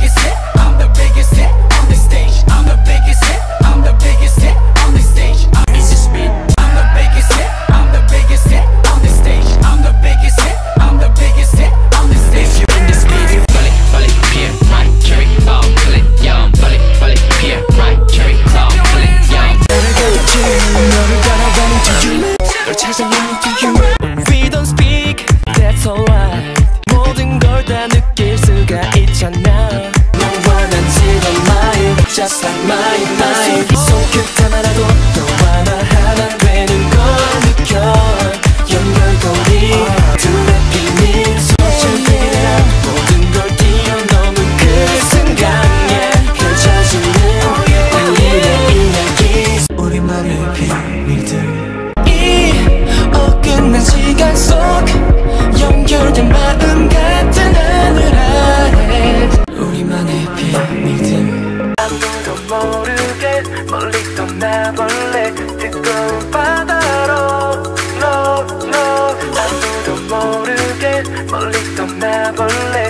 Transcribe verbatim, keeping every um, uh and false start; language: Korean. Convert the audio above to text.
biggest hit, I'm the biggest hit on this stage. I'm the biggest hit, I'm the biggest hit on this stage. I'm easy speed. I'm the biggest hit, I'm the biggest hit on this stage. I'm the biggest hit, I'm the biggest hit on this stage. If you're in this beat, you bully, bully, here, right, carry, oh, bully, yo, bully, bully, here, right, carry, oh, bully, yo. 너를 가겠지, 너를 따라가는 to you, 널 찾아가는 to you. We don't speak, that's alright. 모든 걸 다 느낄 수가 있잖아. 너와 난 지금 mine, just like mine, mine. 손끝 하나라도 너와 나 하나 되는 걸 느껴. 연결고리 둘의 비밀 소셜 피라 모든 걸 뛰어넘은 그 순간에 펼쳐지는 우리의 이야기 우리만의 비밀들 이 어긋난 시간 속 연결된 마음 같은 하늘 아래 우리만의 비밀들 아무도 모르게 멀리 떠나볼래 뜨거운 바다로 No, no 아무도 모르게 멀리 떠나볼래